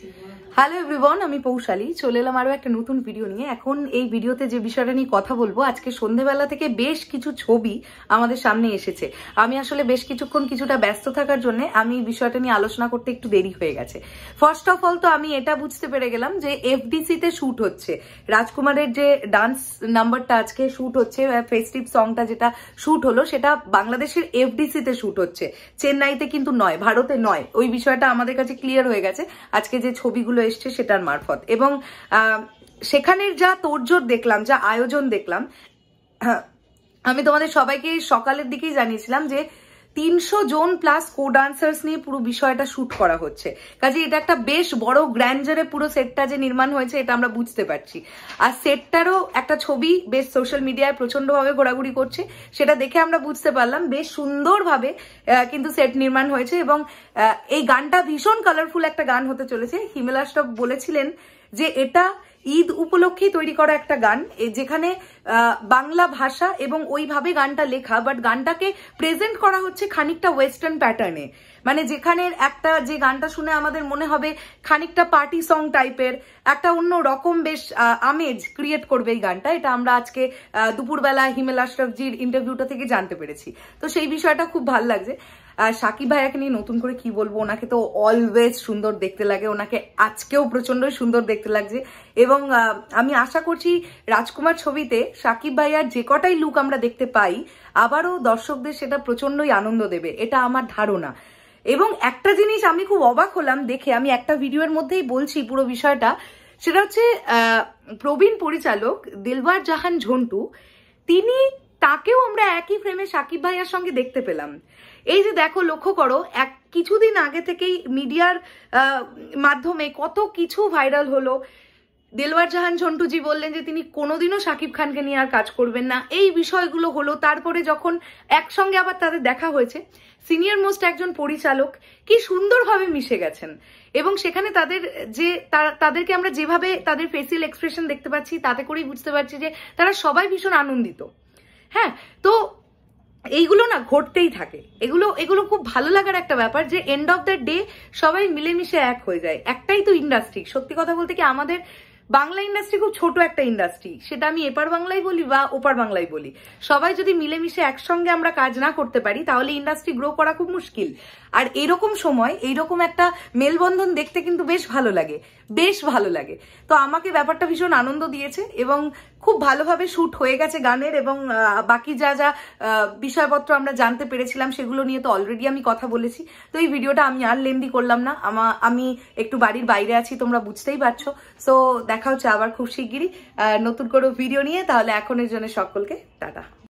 Hello everyone, আমি পৌশালী চলে এলাম আরো একটা নতুন ভিডিও নিয়ে। এখন এই ভিডিওতে যে বিষয়টা নিয়ে কথা বলবো, আজকে সন্ধ্যেবেলা থেকে বেশ কিছু ছবি আমাদের সামনে এসেছে। আমি আসলে বেশ কিছুক্ষণ কিছুটা ব্যস্ত থাকার জন্য আমি বিষয়টা নিয়ে আলোচনা করতে একটু দেরি হয়ে গেছে। ফার্স্ট অফ অল তো আমি এটা বুঝতে পেরে গেলাম যে এফডিসি তে শুট হচ্ছে রাজকুমারের যে ডান্স নাম্বারটা আজকে শুট হচ্ছে, ফেস্টিভ সংটা যেটা শুট হলো সেটা বাংলাদেশের এফডিসি তে শুট হচ্ছে, চেন্নাইতে কিন্তু নয়, ভারতে নয়। ওই বিষয়টা আমাদের কাছে ক্লিয়ার হয়ে গেছে আজকে যে ছবিগুলো এসছে সেটার মারফত। এবং সেখানের যা তোড়জোড় দেখলাম, যা আয়োজন দেখলাম, আমি তোমাদের সবাইকে সকালের দিকেই জানিয়েছিলাম যে 300 জন প্লাস কো ডান্সার্স নিয়ে পুরো বিষয়টা শুট করা হচ্ছে। কাজে এটা একটা বেশ বড় গ্র্যান্ডারে পুরো সেটটা যে নির্মাণ হয়েছে এটা আমরা বুঝতে পারছি। আর সেটটারও একটা ছবি বেশ সোশ্যাল মিডিয়ায় প্রচন্ডভাবে ঘোরাঘুরি করছে, সেটা দেখে আমরা বুঝতে পারলাম বেশ সুন্দরভাবে কিন্তু সেট নির্মাণ হয়েছে। এবং এই গানটা ভীষণ কালারফুল একটা গান হতে চলেছে। হিমেল আশরাফ বলেছিলেন যে এটা ঈদ উপলক্ষে তৈরি করা একটা গান, যেখানে বাংলা ভাষা এবং ওইভাবে গানটা লেখা, বাট গানটাকে প্রেজেন্ট করা হচ্ছে খানিকটা ওয়েস্টার্ন প্যাটার্নে। মানে যেখানে একটা যে গানটা শুনে আমাদের মনে হবে খানিকটা পার্টি সং টাইপের, একটা অন্য রকম বেশ আমেজ ক্রিয়েট করবে এই গানটা। এটা আমরা আজকে দুপুরবেলা হিমেল আশরাফজির ইন্টারভিউটা থেকে জানতে পেরেছি। তো সেই বিষয়টা খুব ভালো লাগছে। সাকিব ভাইয়াকে নিয়ে নতুন করে কি বলবো, ওনাকে তো অলওয়েজ সুন্দর দেখতে লাগে, ওনাকে আজকেও প্রচন্ডই সুন্দর দেখতে লাগছে। এবং আমি আশা করছি রাজকুমার ছবিতে সাকিব ভাইয়ার যে কটাই লুক আমরা দেখতে পাই, আবারও দর্শকদের সেটা প্রচন্ডই আনন্দ দেবে, এটা আমার ধারণা। এবং একটা জিনিস আমি খুব অবাক হলাম দেখে, আমি একটা ভিডিওর মধ্যেই বলছি পুরো বিষয়টা, সেটা হচ্ছে প্রবীণ পরিচালক দিলবার জাহান ঝন্টু, তাকেও আমরা একই ফ্রেমে সাকিব ভাইয়ার সঙ্গে দেখতে পেলাম। এই যে দেখো, লক্ষ্য করো, কিছুদিন আগে থেকেই মিডিয়ার মাধ্যমে কত কিছু ভাইরাল হলো। দিলবার জাহান ঝন্টুজি বললেন যে তিনি কোনোদিনও শাকিব খানকে নিয়ে আর কাজ করবেন না, এই বিষয়গুলো হলো। তারপরে যখন একসঙ্গে আবার তাদের দেখা হয়েছে, সিনিয়র মোস্ট একজন পরিচালক কি সুন্দরভাবে মিশে গেছেন। এবং সেখানে তাদেরকে আমরা যেভাবে তাদের ফেসিয়াল এক্সপ্রেশন দেখতে পাচ্ছি, তাতে করেই বুঝতে পারছি যে তারা সবাই ভীষণ আনন্দিত। হ্যাঁ, তো এইগুলো না ঘটতেই থাকে, এগুলো খুব ভালো লাগার একটা ব্যাপার যে এন্ড অফ দ্য ডে সবাই মিলেমিশে এক হয়ে যায়। একটাই তো ইন্ডাস্ট্রি, সত্যি কথা বলতে কি আমাদের বাংলা ইন্ডাস্ট্রি খুব ছোট একটা ইন্ডাস্ট্রি, সেটা আমি এপার বাংলাই বলি বা ওপার বাংলাই বলি। সবাই যদি মিলেমিশে একসঙ্গে আমরা কাজ না করতে পারি তাহলে ইন্ডাস্ট্রি গ্রো করা খুব মুশকিল। আর এরকম সময় এইরকম একটা মেলবন্ধন দেখতে কিন্তু বেশ ভালো লাগে, বেশ ভালো লাগে। তো আমাকে ব্যাপারটা ভীষণ আনন্দ দিয়েছে এবং খুব ভালোভাবে শুট হয়ে গেছে গানের। এবং বাকি যা যা বিষয়পত্র আমরা জানতে পেরেছিলাম সেগুলো নিয়ে তো অলরেডি আমি কথা বলেছি। তো এই ভিডিওটা আমি আর লেন্দি করলাম না, আমি একটু বাড়ির বাইরে আছি, তোমরা বুঝতেই পারছো। সো দেখা হচ্ছে আবার খুব শিগগিরই নতুন কোনো ভিডিও নিয়ে। তাহলে এখনের জন্য সকলকে টাটা।